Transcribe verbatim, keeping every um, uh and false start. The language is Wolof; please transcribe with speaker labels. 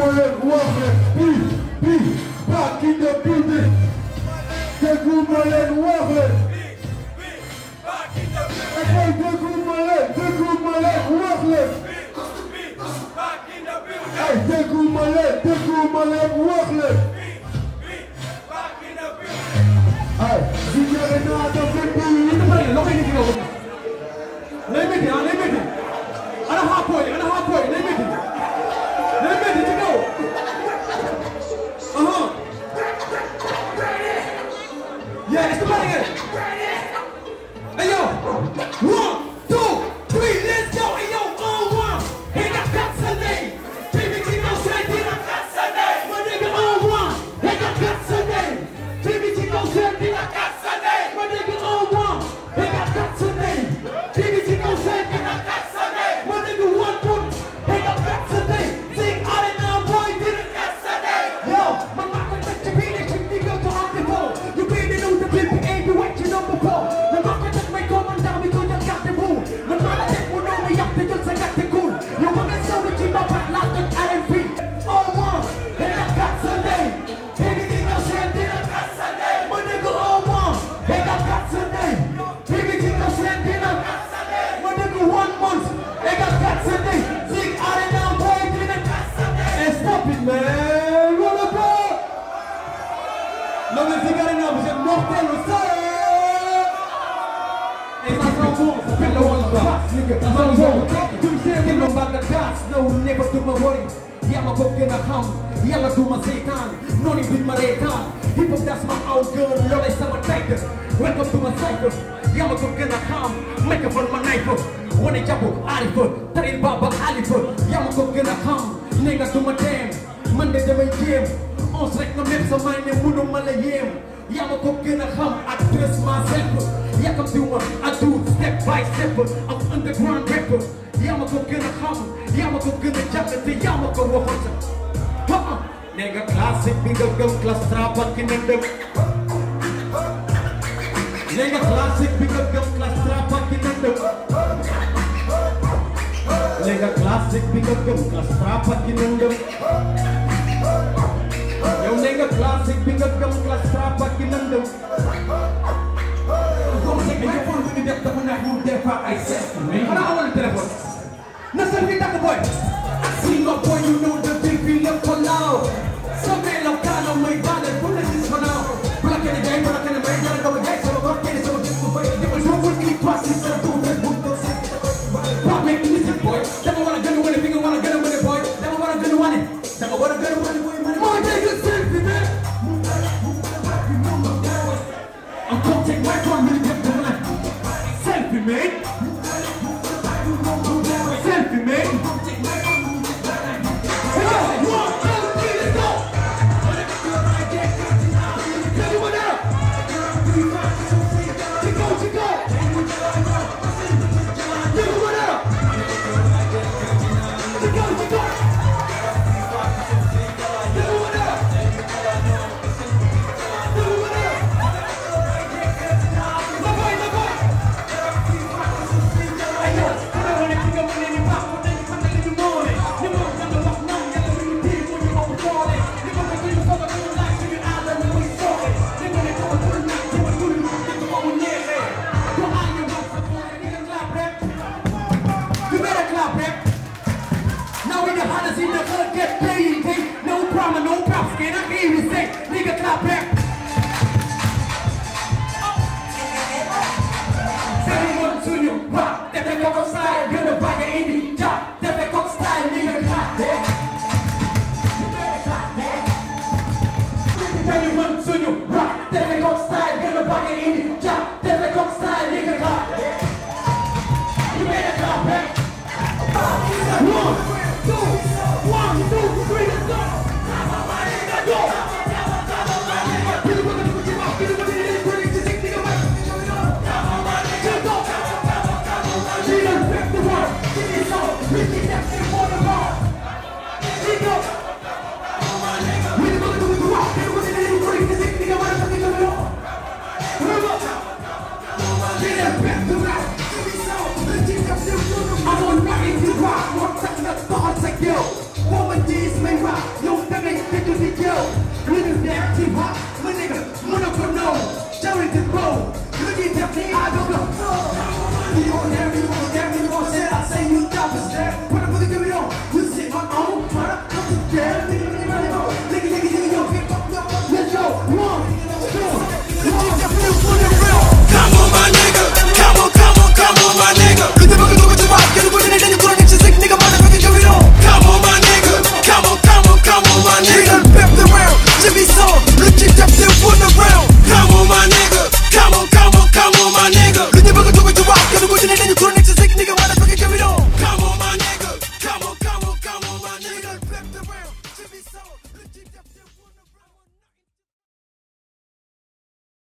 Speaker 1: leen wax leen bii bii back in the building dégguma leen wax leen ay dégguma leen dégguma leen wax leen ay dégguma leen dégguma leen wax leen ay si ñëwee naa dafa bii
Speaker 2: loxo yi ñu lay métti ah lay métti ana xaar booy ana xaar booy lay métti lay métti ci kaw aha yeah est-ce que pare ngeen hey yo one two three let's go hey yo on one hey got got Sunday baby keep on saying I got Sunday my nigga on one hey got got Sunday baby keep on saying I got Sunday my nigga on one hey got got Sunday baby keep on saying I got Sunday my nigga one one hey got got Sunday sing out and now boy did it got Sunday yo my mama let you be the chick nigga to on the ball you really know the clip ain't you what you know before the mama just make come on down because you got the boo the mama just will know me up to just I got the cool you want me so with you my back like an R and B all one hey got got Sunday baby keep on saying I got Sunday my nigga all one hey got got Sunday baby keep on saying I got Sunday my nigga one month hey got got Sunday sing out and now boy did it got Sunday and stop it man roll up non mais c'est carré non vous êtes mortel au sol et ça sent bon ça fait le one pass nigga ça sent bon tu sais que non bag the gas no never do my worry yalla ko gëna xam yalla du ma seytaan noni bi ma reetaan hip hop that's my own gun lolay sama teg welcome to my cycle yalla ko gëna xam microphone ma knife wone jabu arifa taril baba alifa yalla ko gëna xam ne nga du ma dem man de damay jéem on se rek na même sa may ne mënu ma la yéem yaa ma ko gën a xam ak dress myself yakam diwma I do step by step am underground rapper yaa ma ko gën a xam yaa ma ko gën a jàng te yaa ma ko waxoon sa ha ne nga classique bi nga gëm class trap ak ki ne dem ne nga classique bi nga gëm class trap ak ki ne dem ne nga classique bi nga gëm class trap ak ki ne dem yow ne nga classique bi nga gëm class trap ak ki nandam comme c'est que téléphone bi ñu def dafa neex mu des fois ay seet mais xanaa amoon téléphone na seen fi takk boy si nga boy you know the big bi lépp ko laaw sa mel la kaano may baale pour la gis ko naaw bu la kenn jaay bu la kenn may dara dama jaay sama bopp kenn sama gis ko boy demal sama wul kii pass ni sa tuur rek bu ko sa ba mec ni sa boy dama war a gën a wane fi nga war a gën a wane boy dama war a gën a wane dama war a gën a wane boy Moi, take a selfie, man. I'm gonna take my phone, really get the one. Selfie, man. Selfie, man. Hey, yo, one, two, three, let's go. Tell me what up. Chico, Chico. Tell me what up. Chico, Chico. No props, can I hear you say, nigga clap back. Everyone to you, rock, that they go outside, gonna buy your indie job, that they go style, nigga clap back. You better clap back. Everyone to you, rock, that they go style, gonna buy your indie job, that they go style, nigga clap back. You better clap back.